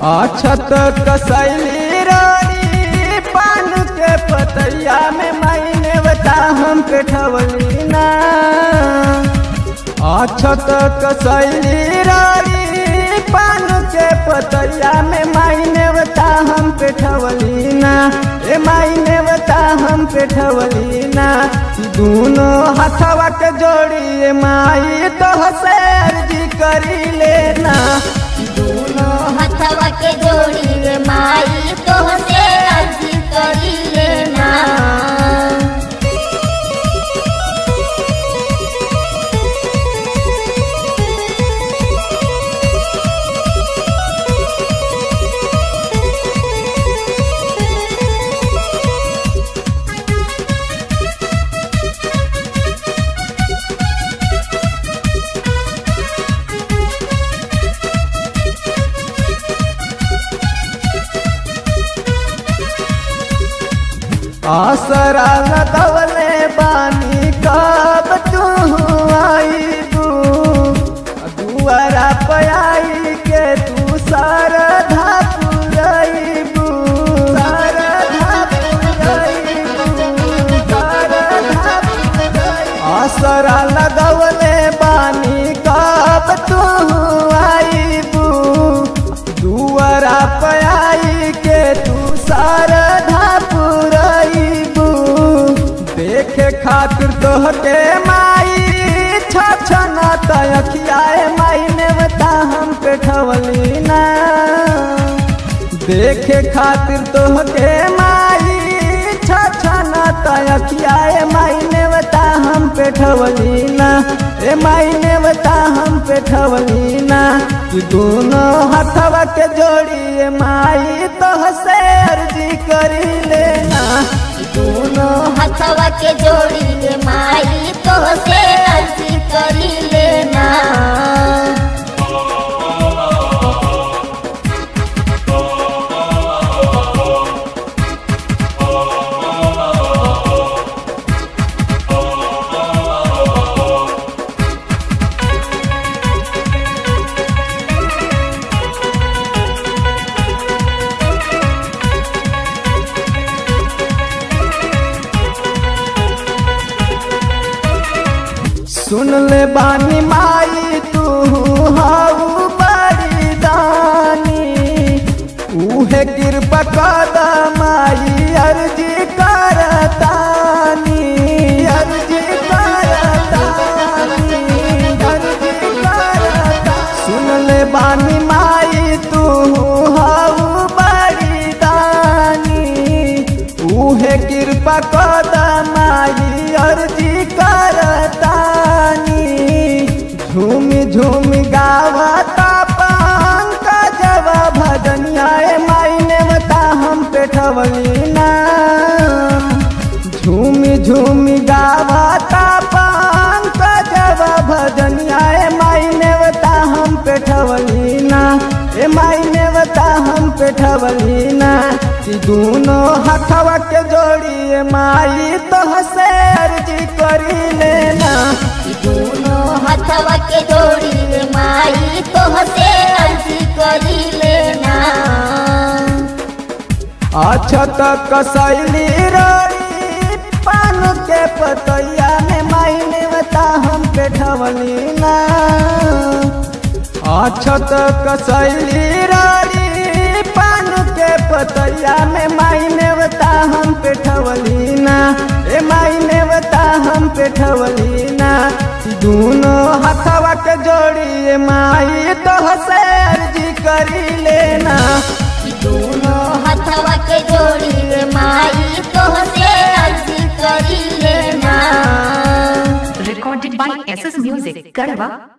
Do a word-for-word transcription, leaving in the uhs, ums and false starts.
अछत कसैली रानी पान के पतैया में मायने बता हम पेठवली ना। अछत कसैली रानी पान के पतैया में मायने बता हम पेठवली ना। ए मायने बता हम पेठवली ना। दोनों हथवा के जोड़ी माई तो हसे अर्जी करी लेना। दोनों हथवा के जोड़ी माई तो हसे अर्जी करी लेना। आसरा लगवले बानी कब तू आईबू। दुआरा पयाई के तू शारदा पुरैबू। शारदा पुरैबू, शारदा पुरैबू। आसरा लगवले बानी कब तू आईबू। दुआरा पयाई के तू शारदा देखे खातिर तोहके माई छछना तखियाए माई ने बता हम पेठवली ना। देखे खातिर तोहके माई छछना तखियाए माई ने बता हम पेठवली ना। ए माई ने बता हम पेठवली ना। दोनों हथवा के जोड़ी माई तो हसे अर्जी करी लेना। दोनों हथवा के जोड़ी माई तो से अर्जी करी लेना। सुन ले बानी माई तू हाउ बड़ी दानी। उहे कृपा कदा माई अर्जी करतानी। अर्जी करतानी, अर्जी करतानी। सुन ले बानी माई तू हाउ बड़ी दानी। उहे कृपा कदा माई अर्जी करता। झूमी झूमी गावता पंकजवा भजनिया माई ने बता हम पेठवली ना। झूमी झूमी गावता पंकजवा भजनिया माई ने बता हम पेठवली ना। ए माई ने बता हम पेठवली ना। दोनों हथवा के जोड़ी माई तो हसे अर्जी करी लेना। दोनों हथवा के जोड़ी माई तो हसे अर्जी करी लेना। अछत कसैली रानी पान के पतैया में माई ने बता हम पेठवली ना। अछत कसैली रानी पान के पतैया में माई ने बता हम पेठवली ना। ए माई ने बता हम पेठवली ना। दोनों हथवा के जोड़ी माई तो हसे अर्जी करी लेना। दोनों हथवा के जोड़ी माई तो हसे अर्जी करी लेना। Recorded by S S Music, Garhwa.